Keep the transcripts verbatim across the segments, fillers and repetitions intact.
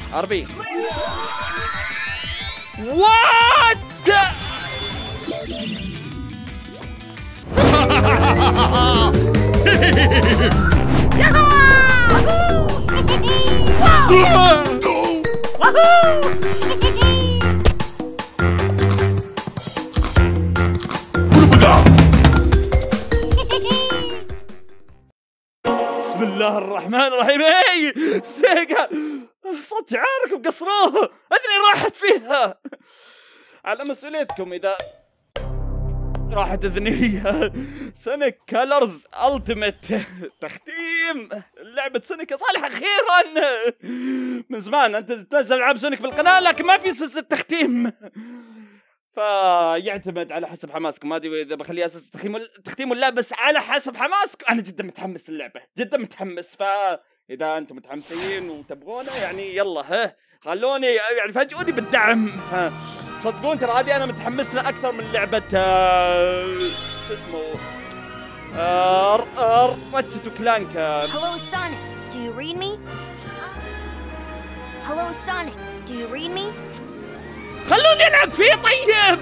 اربي وات بسم الله الرحمن الرحيم. اي سيجا صوت شعارك وقصروه، اذني راحت فيها. على مسؤوليتكم اذا راحت اذنيه. سونيك كلرز التيميت تختيم لعبة سونيك يا صالح اخيرا. من زمان انت تنزل العاب سونيك بالقناة لكن ما في سلسلة تختيم، فيعتمد على حسب حماسكم. ما ادري اذا بخليها اساس تختيم تختيم ولا، بس على حسب حماسكم. انا جدا متحمس اللعبة، جدا متحمس، فاذا انتم متحمسين وتبغونه يعني يلا ها خلوني يعني فاجئوني بالدعم. ها صدقون ترى هذه انا متحمس لها اكثر من لعبة شو اسمه راتشت وكلانك. Hello Sonic, do you read me? Hello Sonic, do you read me? خلوني العب فيه طيب.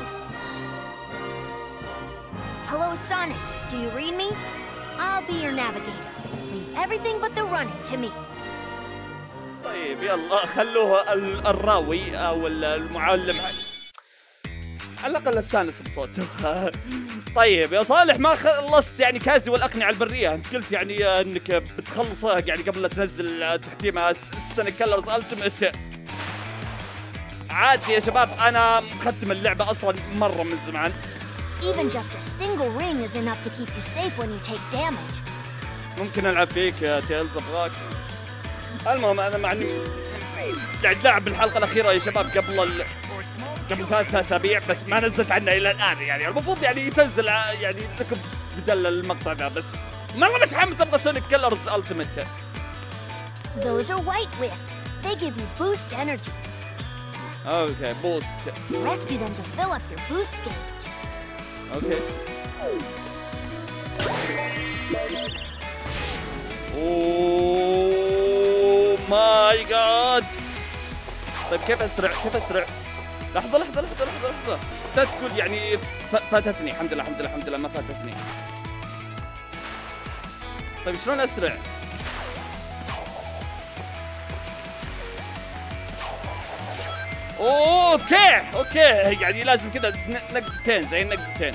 Hello Sonic, do you read me? I'll be your navigator. Leave everything but the running to me. طيب يلا خلوها الراوي او المعلم على الاقل استانس بصوته. طيب يا صالح ما خلصت يعني كازي والاقنعه البريه، انت قلت يعني انك بتخلصه يعني قبل لا تنزل تختيمها سونيك كلرز التيميت. عادي يا شباب انا مختم اللعبه اصلا مره من زمان. Even just a single ring is enough to keep you safe when you take damage. ممكن العب فيك يا تيلز ابغاك. المهم انا معني قاعد لعب بالحلقه الاخيره يا شباب قبل ال... قبل ثلاث اسابيع، بس ما نزلت عنها الى الان. يعني المفروض يعني تنزل يعني لكم بدل المقطع ذا، بس مره متحمس ابغى سونيك كلرز التيميت. Those are white wisps. They give you boost energy. اوكي بوست. Rescue them to fill up your boost gauge. اوكي. اوه ماي جاد. طيب كيف اسرع؟ كيف اسرع؟ لحظة لحظة لحظة لحظة لحظة. لا تقول يعني فاتتني. الحمد لله الحمد لله الحمد لله ما فاتتني. طيب شلون اسرع؟ أوه اوكي اوكي يعني لازم كذا نقطتين زي النقطتين.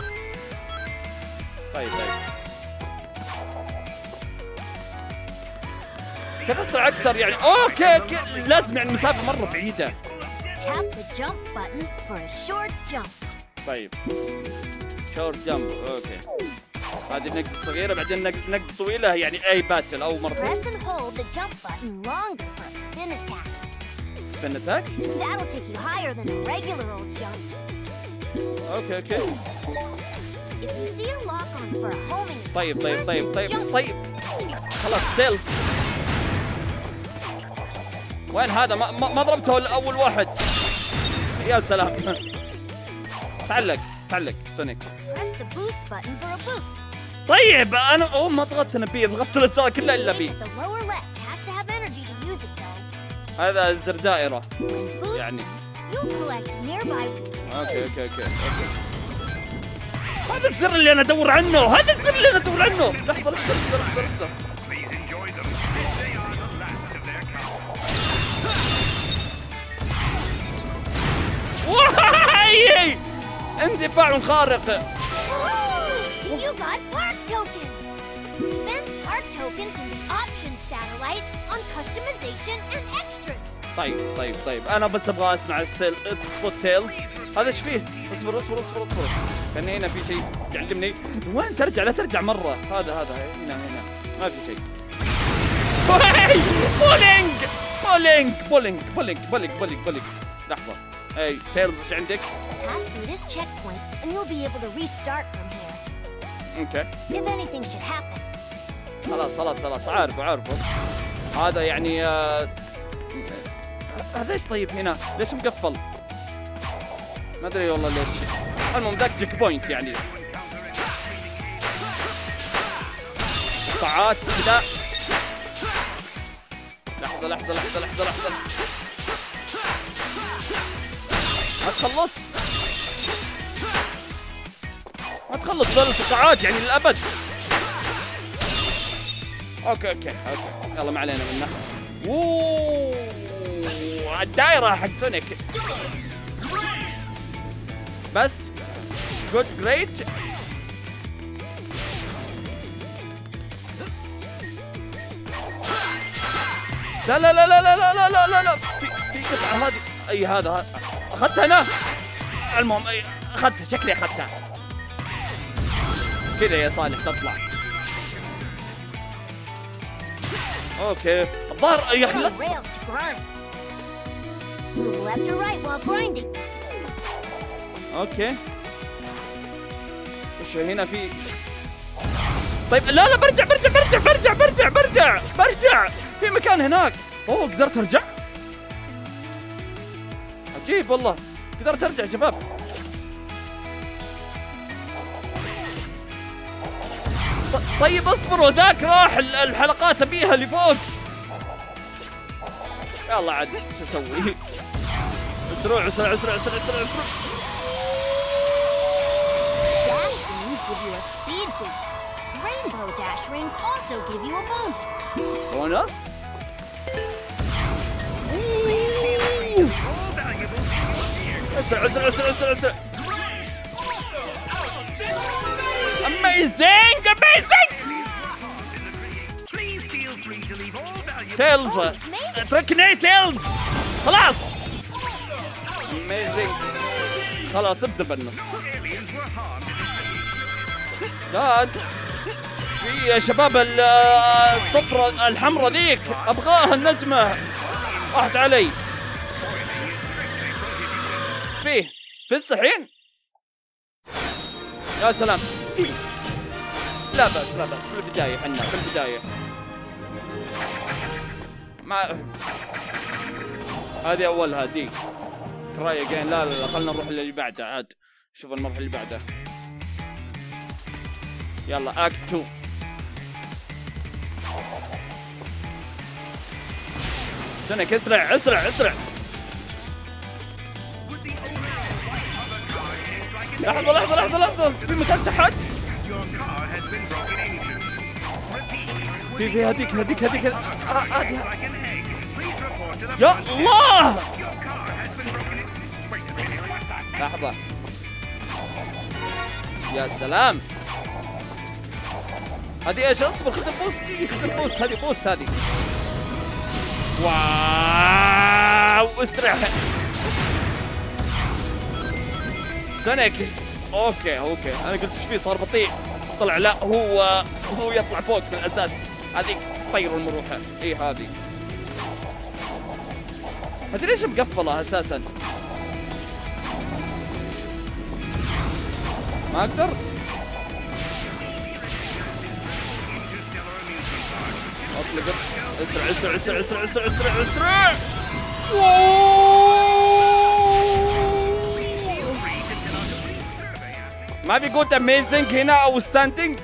طيب طيب كيف اسرع اكثر يعني؟ اوكي اوكي لازم يعني مسافة مرة بعيدة. Tap the jump button for a short jump. طيب شورت جامب اوكي. هذه النقطة الصغيرة بعدين نقطة طويلة يعني اي باتل او مرة. Press and hold the jump button longer for a spin attack. Spin attack? That'll take you higher than a regular old jump. اوكي اوكي. If you see a lock on for a homing attack, طيب طيب press طيب and طيب jump. طيب خلاص تيلز. وين هذا؟ ما ما ضربته اول واحد. يا سلام. تعلق تعلق سونيك. Press the boost button for a boost. طيب انا اوه ما ضغطت انا بي، ضغطت الزر كلها الا بي. The lower left has to have energy to use it though. هذا زر دائرة. Boost. يعني. You'll collect nearby. اوكي اوكي اوكي اوكي. هذا الزر اللي انا ادور عنه، هذا الزر اللي انا ادور عنه. لحظة لحظة لحظة لحظة لحظة. واي اندفاع خارق. You got park tokens. Spend park tokens in the options satellite on customization and extras. طيب طيب طيب انا بس ابغى اسمع السيل صوت تيلز. هذا ايش فيه؟ اصبر اصبر اصبر اصبر. كان هنا في شيء يعلمني. وين ترجع؟ لا ترجع مرة. هذا هذا هنا هنا ما في شيء. بولينج بولينج بولينج بولينج بولينج بولينج بولينج. لحظة. اي تيلز ايش عندك؟ Pass through this checkpoint and you'll be able to restart from here. اوكي. If anything should happen. خلاص خلاص خلاص عارفه عارفه. هذا يعني آه... هذا ايش طيب هنا؟ ليش مقفل؟ ما ادري والله ليش. المهم ذاك تشيك بوينت يعني. قطعات كذا. لحظة لحظة لحظة لحظة لحظة. ما تخلص ما تخلص ذول الفقاعات يعني للأبد. اوكي اوكي اوكي يلا ما علينا منه. اووووو الدايرة حق سونيك بس. جود جريت. لا لا لا لا لا لا لا لا لا في في قطعة هذه. اي هذا اخذتها انا. المهم اي اخذتها شكلي اخذتها كذا يا صالح تطلع. اوكي الظاهر يخلص. اوكي وش هنا في. طيب لا لا برجع برجع برجع برجع برجع برجع برجع في مكان هناك. اوه قدرت ارجع. عجيب والله قدرت ارجع يا شباب. طيب اصبروا ذاك راح الحلقات ابيها اللي فوق. يلا عاد شو اسوي. اسرع اسرع اسرع اسرع اسرع اسرع. Rainbow Dash Rings also give you a bonus. بونص؟ اسرع اسرع اسرع اسرع اسرع. اميزنج اميزنج. تيلز اتركني تيلز خلاص. اميزنج خلاص ابدا بالنص. لا في يا شباب الصفرة الحمراء ذيك ابغاها النجمة راحت علي. فيه فز الحين. يا سلام لا بأس لا بأس في البداية حنا في البداية ما هذه أولها دي تراي اجين. لا لا لا خلنا نروح اللي بعده عاد. شوف المرحلة اللي بعدها. يلا اكت تو. سونيك اسرع اسرع اسرع. لحظة لحظة لحظة لحظة في مكان تحت. في في هذيك هذيك هذيك هذه. يا الله لحظة. يا سلام هذه ايش. اصبر خذ البوست خذ البوست هذه بوست هذه. واو اسرع. سونيك اوكي اوكي انا قلت ايش فيه صار بطيء. طلع لا هو هو يطلع فوق من الاساس. هذيك طير المروحه. اي هذه هذه ليش مقفله اساسا. ما اقدر. اطلق اسرع اسرع اسرع اسرع اسرع اسرع اسرع. ما في قلت اميزنج هنا او ستاندينج.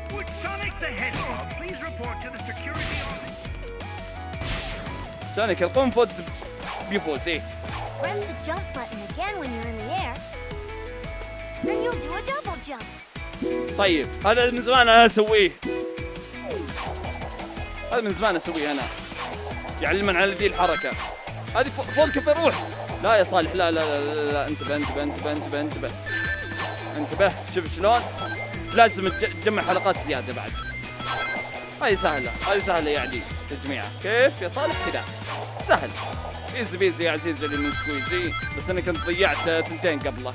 سونيك القنفذ بيفوز. ايه Press the jump button again when you're in the air, then you'll do a double jump. طيب هذا من زمان انا اسويه. هذا من زمان اسويه انا. يعلمن على ذي الحركة. هذه فوق كيف يروح. لا يا صالح لا لا لا, لا, لا. انتبه انتبه انتبه انتبه انتبه انتبه. شوف شلون لازم تجمع حلقات زيادة بعد. هاي سهلة هاي سهلة يعني تجميعها. كيف يا صالح كذا سهل. ايزي بيزي يا عزيزي اللي من سكويزي. بس انا كنت ضيعت ثنتين قبله.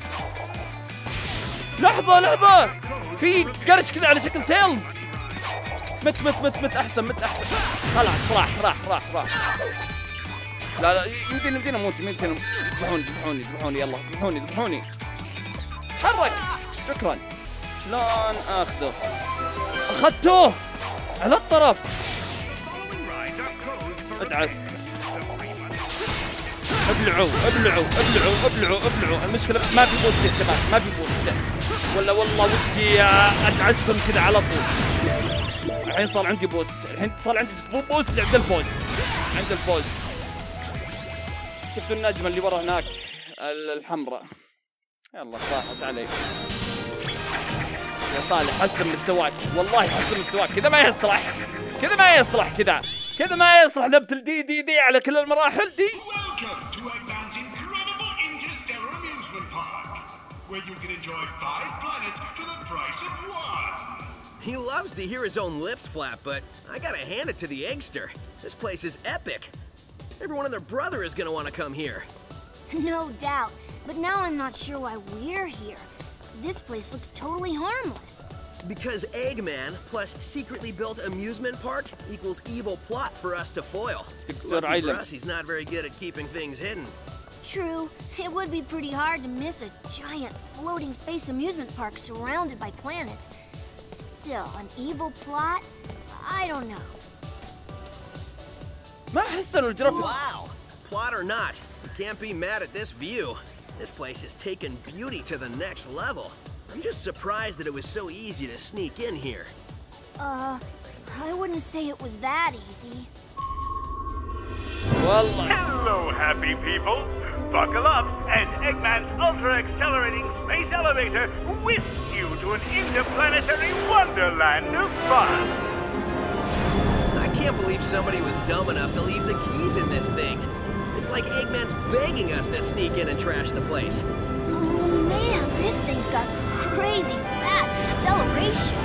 لحظة لحظة في قرش كذا على شكل تيلز. مت مت مت مت احسن مت احسن. خلاص راح راح راح راح. لا لا يمديني يمديني اموت يمديني. ذبحوني ذبحوني ذبحوني يلا ذبحوني ذبحوني. حرك شكرا. شلون اخذه؟ اخذته على الطرف. ادعس. ابلعوا ابلعوا ابلعوا ابلعوا ابلعوا. المشكلة ما في بوست يا شباب ما في بوست. ولا والله ودي اتعسم كذا على طول. الحين صار عندي بوست. الحين صار عندي بوست عند الفوز. عند الفوز. شفتوا النجمة اللي ورا هناك الحمراء. يلا صاحت عليك يا صالح. حسن مستواك والله، حسن مستواك. كذا ما يصلح، كذا ما يصلح، كذا كذا ما يصلح. لعبة الدي دي دي على كل المراحل دي. He loves to hear his own lips flap, but I gotta hand it to the Eggster. This place is epic. Everyone and their brother is gonna want to come here. No doubt, but now I'm not sure why we're here. This place looks totally harmless. Because Eggman plus secretly built amusement park equals evil plot for us to foil. Lucky for us, he's not very good at keeping things hidden. True. It would be pretty hard to miss a giant floating space amusement park surrounded by planets. Still, an evil plot? I don't know. ما حسنوا الجرافيك. Wow! Plot or not, you can't be mad at this view. This place has taken beauty to the next level. I'm just surprised that it was so easy to sneak in here. Uh, I wouldn't say it was that easy. والله. Hello, happy people. Buckle up as Eggman's ultra-accelerating space elevator whisks you to an interplanetary wonderland of fun. I can't believe somebody was dumb enough to leave the keys in this thing. It's like Eggman's begging us to sneak in and trash the place. Oh man, this thing's got crazy fast acceleration.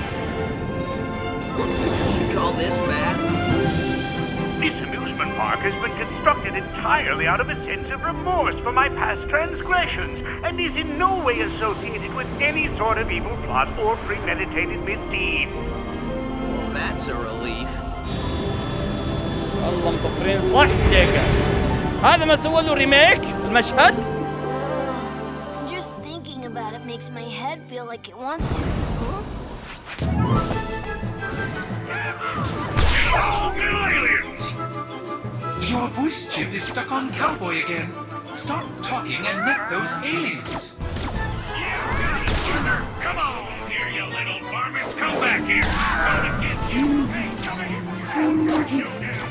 You call this fast? This amusement park has been constructed entirely out of a sense of remorse for my past transgressions and is in no way associated with any sort of evil plot or premeditated misdeeds. Well, that's a relief. والله مطفرين صح سيجا. هذا ما سووا له ريميك المشهد؟ Just thinking about it makes my head feel like it wants to. Huh? Aliens! Your voice chip is stuck on Cowboy again. Stop talking and net those aliens. Come on here, you little varmints. Come back here. Gonna get you. Hey, come here. Showdown.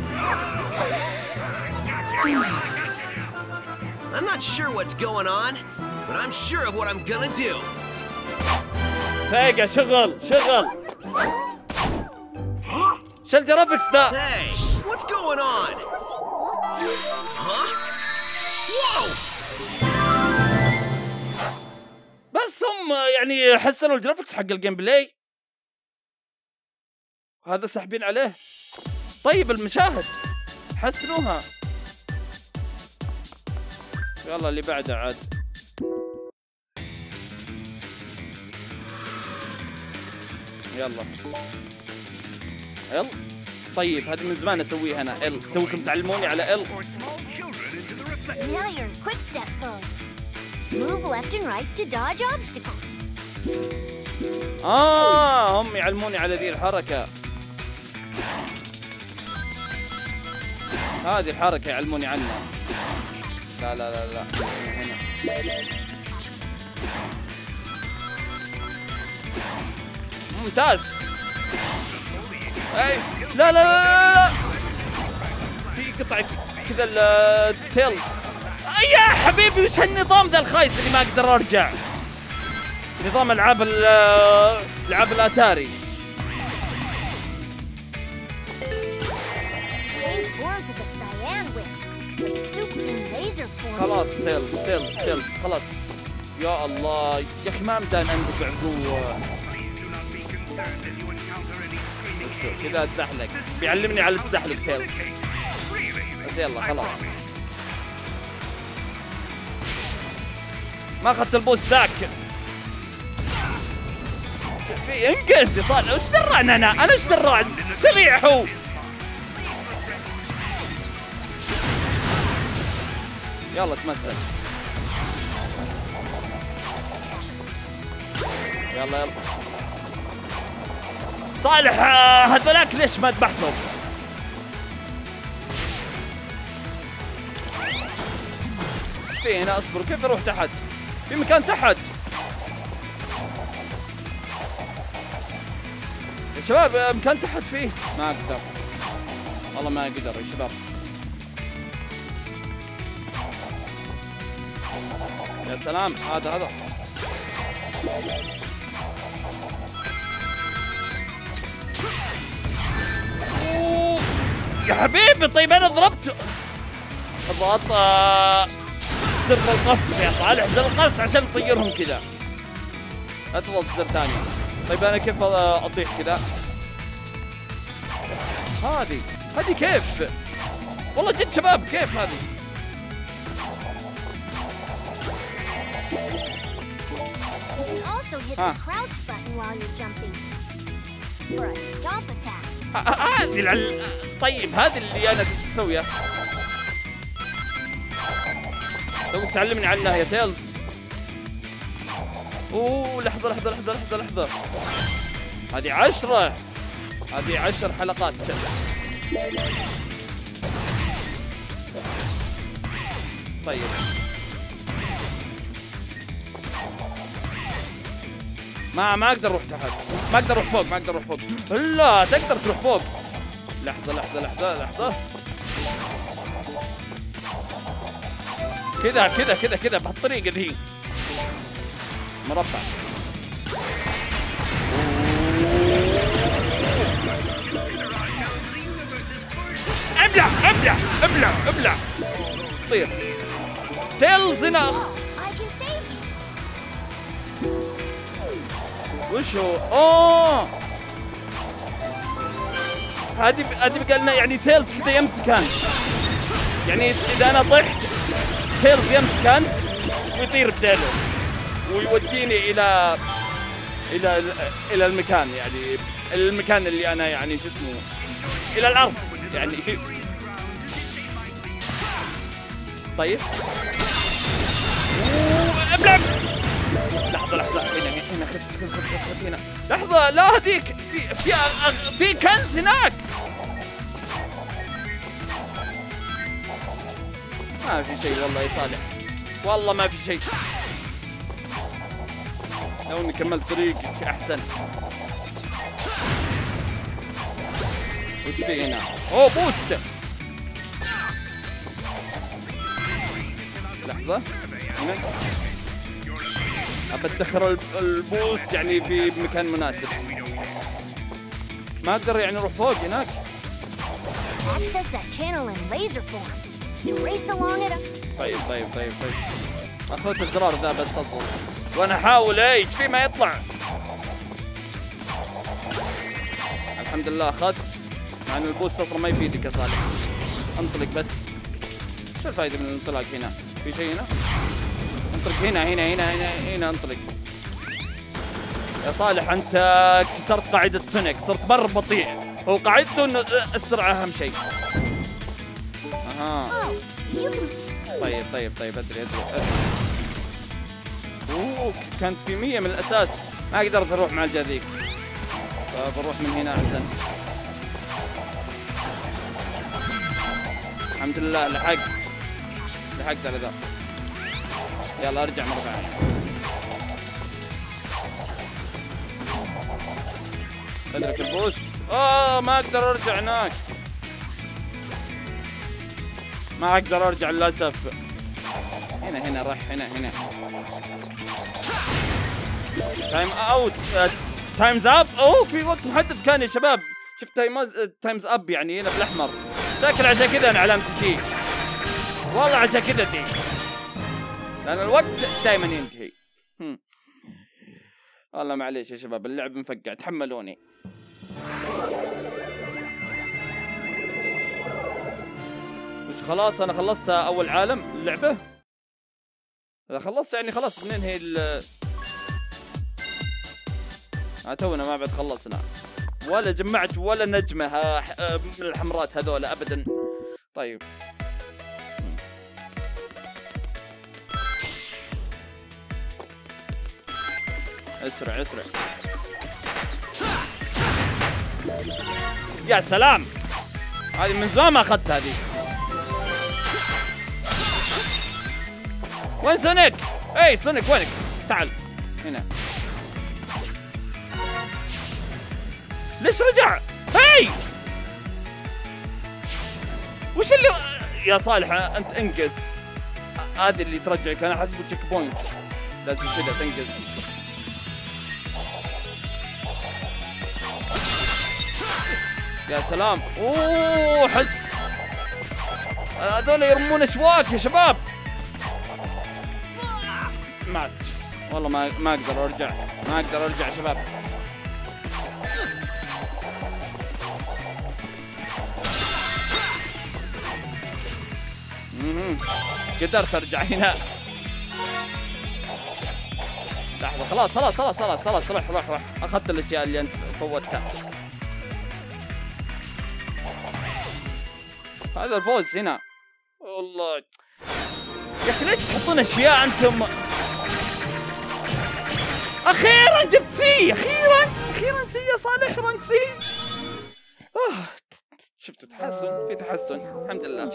I'm not sure what's going on, but I'm sure of what I'm gonna do. سيجا شغل شغل. شو الجرافيكس ده؟ Hey, what's going on? Huh? Whoa! بس هم يعني حسنوا الجرافيكس حق الجيم بلاي. هذا ساحبين عليه. طيب المشاهد حسنوها. يلا اللي بعده عاد. يلا ال. طيب هذه من زمان اسويها انا. ال توكم تعلموني على ال. Now you're in quick step mode. Move left and right to dodge obstacles. اه هم يعلموني على ذي الحركة. هذه الحركة يعلموني عنها. لا لا لا لا هنا. ممتاز. اي لا لا لا لا في قطع كذا التيلز. يا حبيبي وش هالنظام ذا الخايس اللي ما اقدر ارجع؟ نظام العاب العاب الاتاري. خلاص تيلز تيلز تيلز خلاص. يا الله يا اخي ما مدان اندفع قوة. كذا اتزحلق. بيعلمني على التزحلق تيلز. بس يلا خلاص. ما اخذت البوست ذاك. في انقز يا صالح. وش درعني انا؟ انا ايش درعني؟ سريع هو. يلا تمسك. يلا يلا صالح. هذولاك ليش ما ذبحتهم؟ في هنا اصبر. كيف اروح تحت؟ في مكان تحت يا شباب. مكان تحت فيه. ما اقدر والله ما اقدر يا شباب. يا سلام هذا هذا أوه. يا حبيبي طيب انا ضربت اضغط زر القفز يا صالح، زر القفز عشان نطيرهم كذا. اضغط زر ثاني. طيب انا كيف اطيح كذا؟ هذه هذه كيف؟ والله جد شباب كيف هذه؟ ها هذه العل... طيب هذه اللي انا اسويها. لو تعلمني عنها يا تيلز. اوه لحظة لحظة لحظة لحظة لحظة. هذه عشرة. هذه عشر حلقات. طيب ما ما اقدر اروح تحت، ما اقدر اروح فوق، ما اقدر اروح فوق. لا تقدر تروح فوق. لحظة لحظة لحظة لحظة. كذا كذا كذا كذا بهالطريقة ذي. مربع. ابلع ابلع ابلع ابلع. طير. تيلز هنا. وش هو؟ اوه هذه هذه بقى لنا يعني تيلز كذا يمسكان. يعني اذا انا طحت تيلز يمسكان ويطير بداله ويوديني الى الى الى المكان، يعني المكان اللي انا يعني شو اسمه الى الارض يعني. طيب ابلع. لحظة لحظة هنا هنا خذ خذ خذ هنا. لحظة لا هذيك في في في كنز هناك. ما في شيء والله يا صالح، والله ما في شيء. لو اني كملت طريقك احسن. وش في هنا؟ اوه بوست. لحظة هنا ابى ادخر البوست يعني في مكان مناسب. ما اقدر يعني اروح فوق هناك. طيب طيب طيب طيب اخذت الزرار ذا بس اضغط وانا احاول ايش في ما يطلع. الحمد لله اخذت، مع ان البوست اصلا ما يفيدك يا صالح. انطلق بس. شو الفائده من الانطلاق هنا؟ في شيء هنا؟ انطلق هنا هنا هنا هنا هنا انطلق. يا صالح انت كسرت قاعدة سونيك، صرت مرة بطيء. هو قاعدته انه السرعة اهم شيء. اها طيب طيب طيب ادري ادري ادري. اوه كانت في مية من الاساس، ما قدرت اروح مع الجاذيك. فبروح من هنا احسن. الحمد لله لحقت لحقت على ذا. يلا ارجع مرة ثانية. ادرك البوست. اه ما اقدر ارجع هناك، ما اقدر ارجع للاسف. هنا هنا راح هنا هنا. تايم اوت تايمز اب. اوه في وقت محدد كان يا شباب. شفت تايمز تايمز اب يعني هنا بالاحمر. شكل عشان كذا انا علامتي تي. والله عشان كذا تي، لأن الوقت دائما ينتهي. هم. والله معليش يا شباب اللعب مفقع، تحملوني. وش خلاص أنا خلصت أول عالم اللعبة؟ إذا خلصت يعني خلاص بننهي ال آه تونا ما بعد خلصنا، ولا جمعت ولا نجمة من الحمرات هذول أبدا. طيب اسرع اسرع. يا سلام هذه من زمان ما اخذت هذه. وين سونيك؟ اي سونيك وينك؟ تعال هنا. ليش رجع؟ هاي وش اللي يا صالح انت انقز. هذه اللي ترجعك، انا احسبه تشيك بوينت، لازم كذا تنقز. يا سلام، اوه حسب هذول يرمون اشواك يا شباب. مات والله، ما ما اقدر ارجع، ما اقدر ارجع يا شباب. امم قدرت ارجع هنا. لحظة، خلاص خلاص خلاص خلاص خلاص روح روح روح، اخذت الاشياء اللي انت فوتها. هذا الفوز هنا والله يا اخي، ليش تحطون اشياء انتم؟ اخيرا جبت سي، اخيرا اخيرا سي يا صالح، رانك سي. آه. شفت تحسن، في تحسن الحمد لله.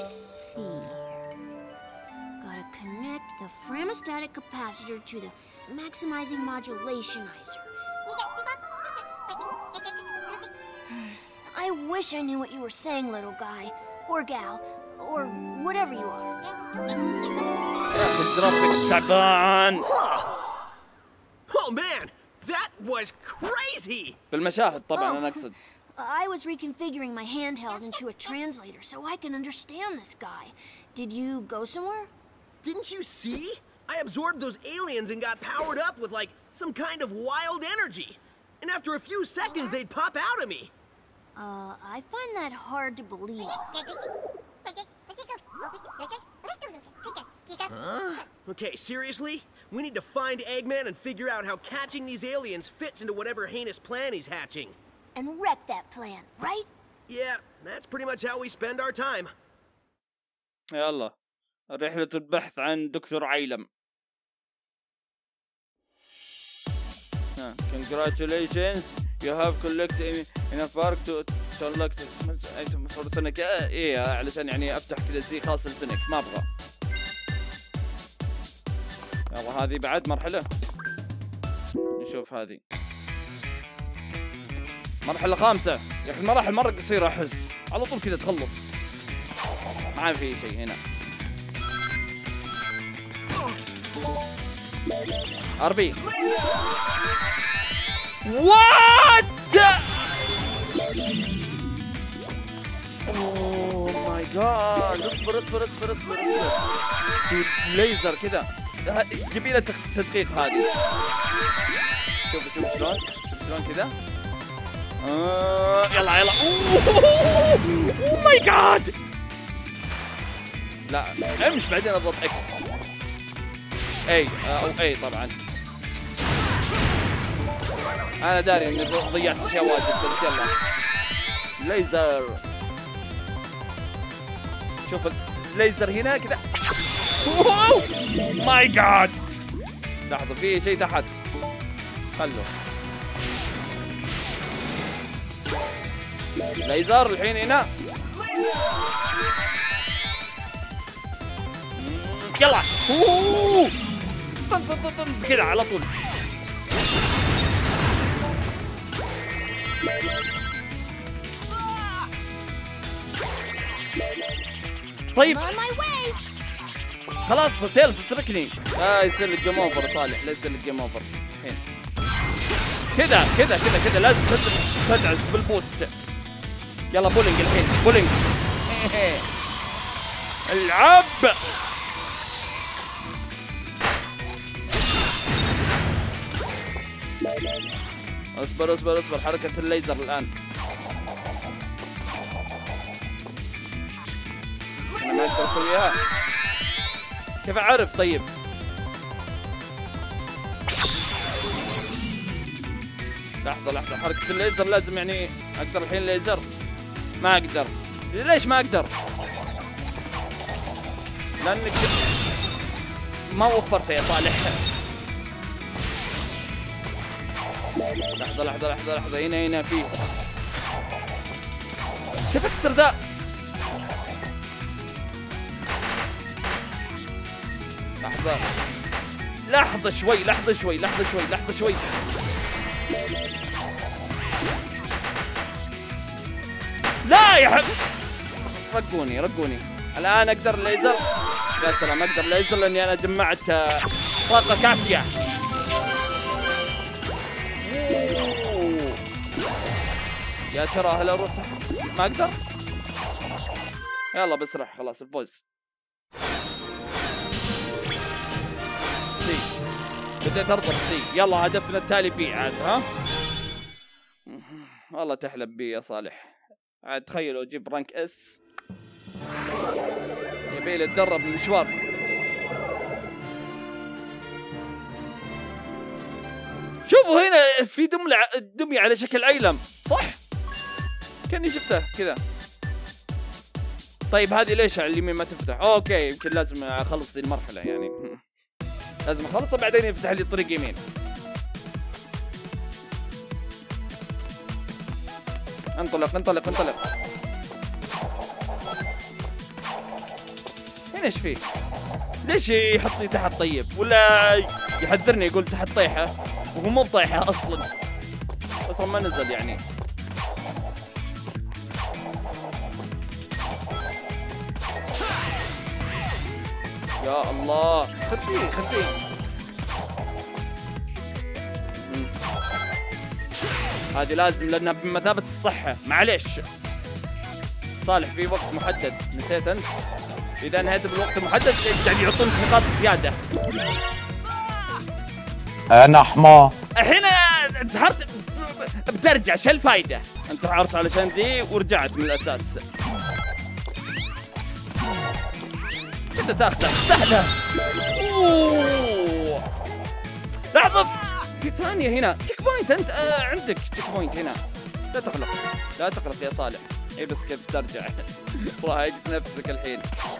Gotta connect the Framastatic capacitor to the maximizing modulationizer. I wish I knew what you were saying, little guy, or gal, or whatever you are. يا اخي الجرافيكس تعبان. Oh man, that was crazy. بالمشاهد طبعا انا اقصد. I was reconfiguring my handheld into a translator so I can understand this guy. Did you go somewhere? Didn't you see? I absorbed those aliens and got powered up with like some kind of wild energy. And after a few seconds, they'd pop out of me. Uh, I find that hard to believe. Huh? Okay, seriously? We need to find Eggman and figure out how catching these aliens fits into whatever heinous plan he's hatching. And wreck that plan, right? Yeah, that's pretty much how we spend our time. يلا رحلة البحث عن دكتور عيلم. ها congratulations you have collected enough bark to collect item for سنك. ايه علشان يعني افتح كذا زي خاص لسنك، ما ابغى. يلا هذه بعد مرحلة، نشوف هذه مرحلة خامسة. يا اخي المراحل مرة قصيرة، احس على طول كذا تخلص، ما في شيء هنا. اربي وات، اوه ماي جاد. اصبر اصبر اصبر اصبر اصبر، في ليزر كذا، جيبي له تدقيق هذه. شوف شوف شلون، شوف شلون كذا. آه يلا يلا. اوه ماي جاد. لا امش بعدين اضغط اكس. اي او اي طبعا. انا داري اني ضيعت اشياء واجد، بس يلا. ليزر، شوف الليزر هنا كذا. ماي جاد. لحظة، في شيء تحت، خلوا ليزر الحين هنا. يلا طن طن طن كذا على طول. طيب خلاص تيلز اتركني. لا يصير لك جيم اوفر صالح، لا يصير لك جيم اوفر الحين. كذا كذا كذا كذا لازم تدعس بالبوست. يلا بولينج الحين، بولينج. العب. اصبر اصبر اصبر، حركة الليزر الآن. أنا ما أقدر أسويها، كيف أعرف؟ طيب لحظة لحظة، حركة الليزر لازم يعني أقدر الحين ليزر؟ ما أقدر. ليش ما أقدر؟ لأنك ما وفرتها يا صالح. لحظة لحظة لحظة لحظة، هنا هنا فيه. كيف أكسر ذا؟ لحظة لحظة شوي لحظة شوي لحظة شوي لحظة شوي. لا يا حب، رقوني رقوني. الآن أقدر الليزر. يا سلام اقدر ليزر لاني انا جمعت طاقة كافية. أوه. يا ترى هل اروح تحت؟ ما اقدر. يلا بسرح خلاص الفوز. سي بديت اربط سي. يلا هدفنا التالي بي عاد. ها والله تحلم بي يا صالح. عاد تخيلوا اجيب رانك اس. يبيلي اتدرب المشوار. شوفوا هنا في دمية دمية على شكل ايلم صح؟ كاني شفته كذا. طيب هذه ليش على اليمين ما تفتح؟ اوكي يمكن لازم اخلص دي المرحلة يعني. لازم اخلصها بعدين يفتح لي طريق يمين. انطلق انطلق انطلق. هنا ايش فيه؟ ليش يحطني تحت طيب؟ ولا يحذرني يقول تحت طيحة وهو مو بطيحة اصلا. اصلا ما نزل يعني. يا الله خذيه خذيه. هذه لازم لانها بمثابة الصحة. معليش صالح في وقت محدد. نسيت انت؟ اذا انهيت بالوقت المحدد يعني يعطونك نقاط زيادة. انا حمار. الحين انتحرت بترجع. شو الفايدة؟ انتحرت علشان ذي ورجعت من الاساس. كذا تاخذها سهلة. اوه لحظة في ثانية هنا تشيك بوينت. انت آه عندك تشيك بوينت هنا. لا تقلق لا تقلق يا صالح. اي بس كيف ترجع؟ راح اجد نفسك الحين.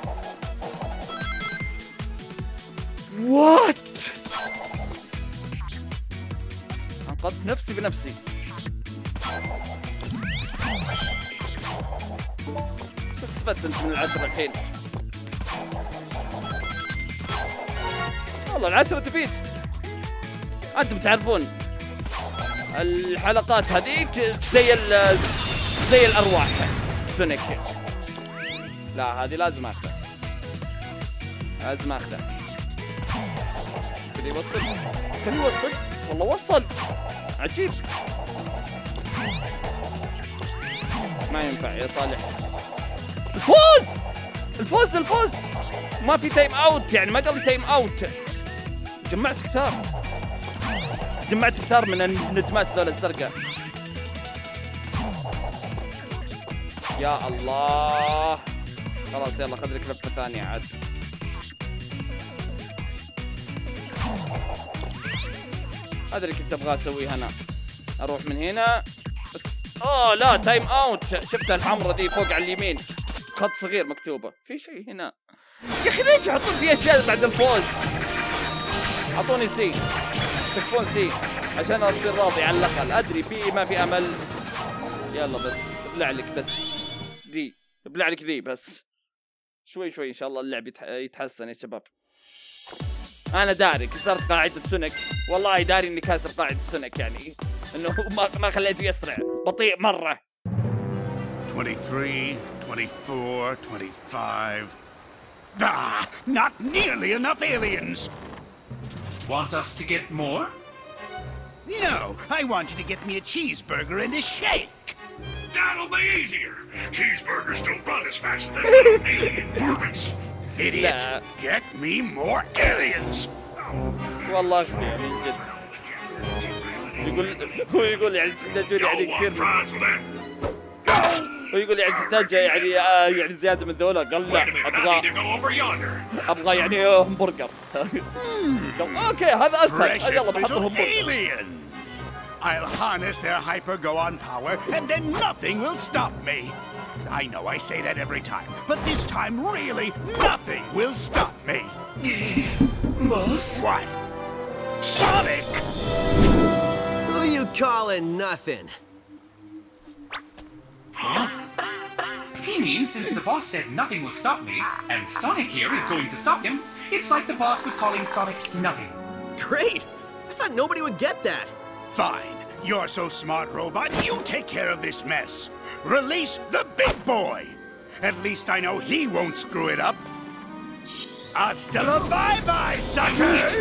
وات انقذت نفسي بنفسي. شو استفدت انت من العشرة الحين؟ والله العشرة تفيد. انتم تعرفون الحلقات هذيك زي ال زي الارواح سونيك. لا هذه لازم اخذها لازم اخذها. كذا يوصل كذا يوصل والله وصل. عجيب. ما ينفع يا صالح. الفوز الفوز الفوز. ما في تايم اوت يعني ما قال لي تايم اوت. جمعت كتار جمعت كتار من النجمات ذول الزرقاء. يا الله خلاص يلا خذ لك لفة ثانية عاد. هذا اللي كنت ابغى اسويه هنا. اروح من هنا بس. اوه لا تايم اوت. شفتها الحمرة دي فوق على اليمين خط صغير مكتوبة. في شيء هنا يا اخي. ليش يحطون في اشياء بعد الفوز؟ اعطوني سي. تكفون سي عشان اصير راضي على الاقل. ادري بي ما في امل. يلا بس ابلع لك بس ذي ابلع لك ذي بس. شوي شوي ان شاء الله اللعب يتحسن يا شباب. انا داري كسرت قاعدة سونيك. والله داري اني كاسر قاعدة سونيك يعني انه ما ما خليته يسرع. بطيء مرة. twenty-three, twenty-four, twenty-five. Ah, not nearly enough aliens. Want us to get more? No, I want you to get me a cheeseburger and a shake. That'll be easier. Cheeseburgers don't run as fast as them alien varmints. Idiot, get me more aliens. والله يعني جد. يقول هو يقول يعني تحتاجون يعني كثير. ويقول يعني تحتاج يعني آه يعني زيادة من ذولا. قال لا ابغى ابغى يعني همبرجر. قال اوكي هذا اسهل. يلا بحط همبرجر. I'll harness their hyper-go-on power, and then nothing will stop me. I know I say that every time, but this time, really, nothing will stop me. Boss? What? Sonic! Who you calling nothing? Huh? He means since the boss said nothing will stop me, and Sonic here is going to stop him, it's like the boss was calling Sonic nothing. Great! I thought nobody would get that. Fine. You're so smart, Robot. You take care of this mess. Release the big boy. At least I know he won't screw it up. Hasta la bye-bye, suckers!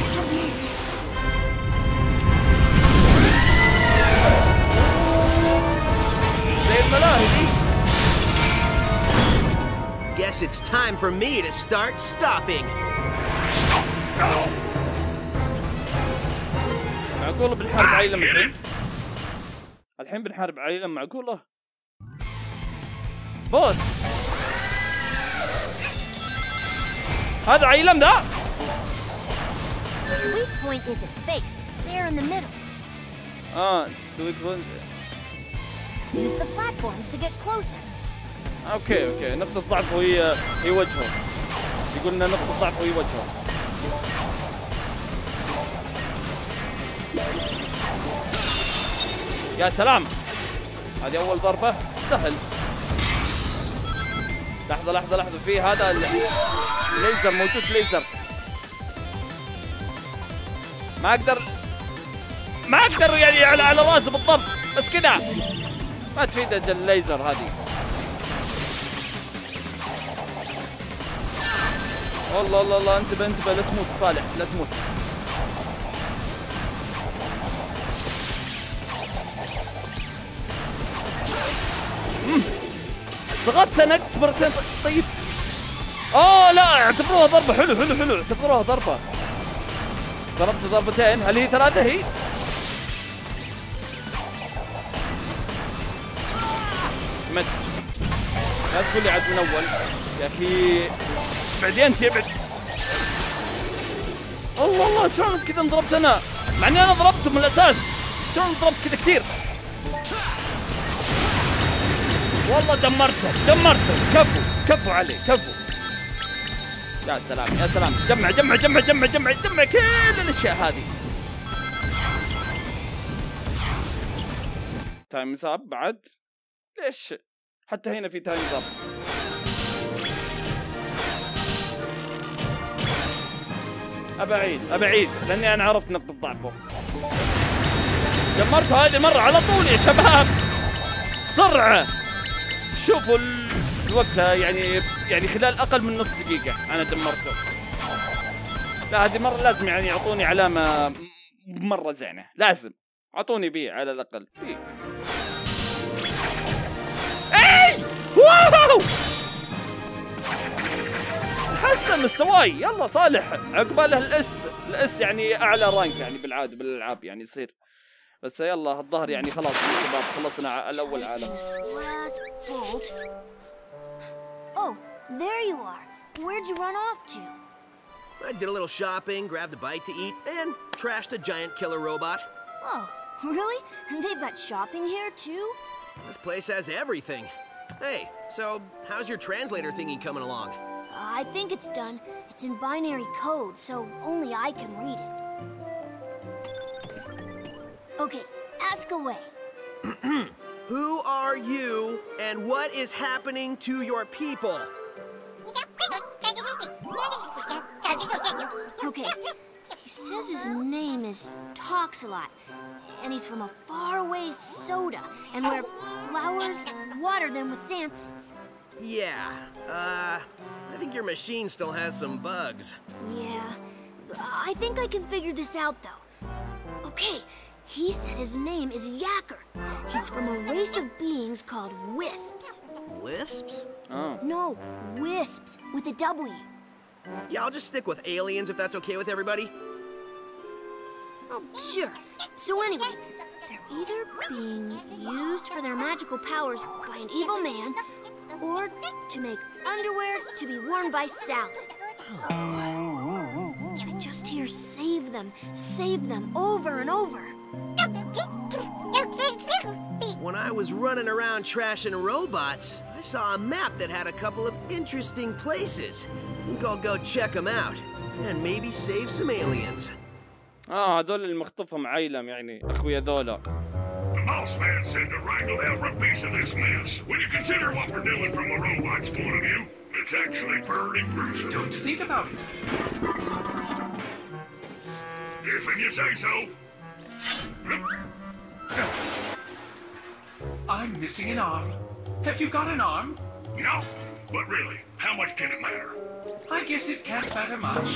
زي الملاهي دي. Guess it's time for me to start stopping. معقولة بنحارب عيلم الحين؟ الحين بنحارب عيلم معقولة؟ بوس هذا عيلم ذا؟ The weak point is its face, there in the middle. اه دويك بوينت. Use the platforms to get closer. اوكي اوكي نقطة ضعفه هي هي وجهه. يقول لنا نقطة ضعفه هي وجهه. يا سلام. هذه أول ضربة سهل. لحظة لحظة لحظة في هذا الليزر موجود ليزر. ما أقدر ما أقدر يعني على على راسه بالضبط بس كذا ما تفيد الليزر هذه. والله الله الله انتبه انتبه لا تموت صالح لا تموت. ضغطت نقص مرتين طيب. اوه لا اعتبروها ضربة. حلو حلو حلو اعتبروها ضربة. ضربت ضربتين. هل هي ثلاثة هي؟ مت لا تقول لي عاد من اول يا اخي. بعدين تبعد. الله الله شلون كذا انضربت انا مع اني انا ضربته من الاساس. شلون ضربت كذا كثير. والله دمرته دمرته. كفو كفو عليه كفو. يا سلام يا سلام. جمع جمع جمع جمع جمع جمع كل الاشياء هذه. تايم زاب بعد. ليش حتى هنا في تايم زاب. ابعيد ابعيد لاني انا عرفت نقطة ضعفه. دمرته هذه مرة على طول يا شباب. سرعة. شوفوا الوقت يعني يعني خلال اقل من نص دقيقة انا دمرته. لا هذه مرة لازم يعني يعطوني علامة مرة زينة. لازم اعطوني بيه على الاقل بيه. اي واو حسن مستواي. يلا صالح عقباله الاس الاس يعني اعلى رانك يعني بالعاده بالالعاب يعني يصير. بس يلا الظهر يعني خلاص يا شباب خلصنا الاول عالم. Oh, there you are. Where'd you run off to? I did a little shopping, grabbed a bite to eat, and trashed a giant killer robot. Oh, really? And they've got shopping here too? This place has everything. Hey, so how's your translator thingy coming along? I think it's done. It's in binary code, so only I can read it. Okay, ask away. Who are you, and what is happening to your people? Okay, he says his name is Toxalot, and he's from a faraway soda, and where flowers water them with dances. Yeah, uh, I think your machine still has some bugs. Yeah, I think I can figure this out, though. Okay, he said his name is Yacker. He's from a race of beings called Wisps. Lisps? Oh. No, Wisps, with a W. Yeah, I'll just stick with aliens if that's okay with everybody. Oh, sure. So anyway, they're either being used for their magical powers by an evil man, or to make underwear to be worn by Salad. I just hear save them, save them over and over. When I was running around trashing robots, I saw a map that had a couple of interesting places. I think I'll go check them out, and maybe save some aliens. اه هذول اللي مخطفهم عيلم يعني اخويا ذولا. The boss man said to wrangle every piece of this mess. When you consider what we're doing from a robot's point of view, it's actually pretty gruesome. Don't think about it. If you say so. I'm missing an arm. Have you got an arm? No, but really, how much can it matter? I guess it can't matter much.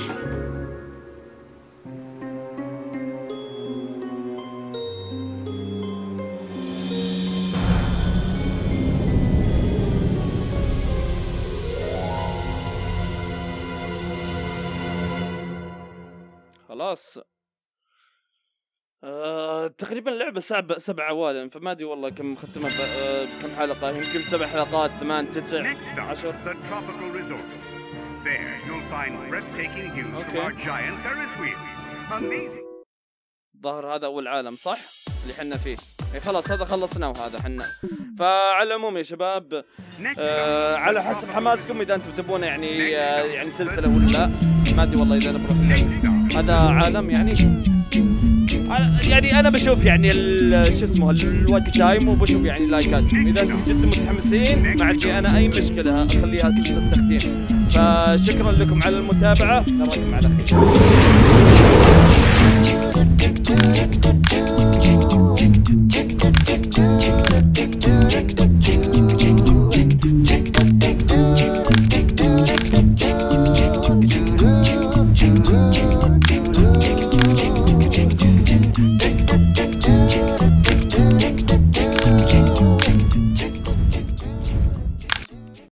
خلاص. آه، تقريبا اللعبة سبع سبع عوالم، فما ادري والله كم ختمها آه، بكم حلقة، يمكن سبع حلقات، ثمان، تسع، عشر. ظهر هذا أول عالم صح؟ اللي حنا فيه. اي خلاص هذا خلصناه وهذا حنا. فعلى العموم يا شباب آه على حسب حماسكم اذا انتم تبون يعني آه يعني سلسلة ولا لا، ما ادري والله اذا انا بروح اللعبة. هذا عالم يعني يعني انا بشوف يعني شو اسمه الوقت تايم وبشوف يعني لايكاتكم، اذا انتم جدا متحمسين ما عندي انا اي مشكله اخليها سلسله تختيم. فشكرا لكم على المتابعه، نراكم على خير.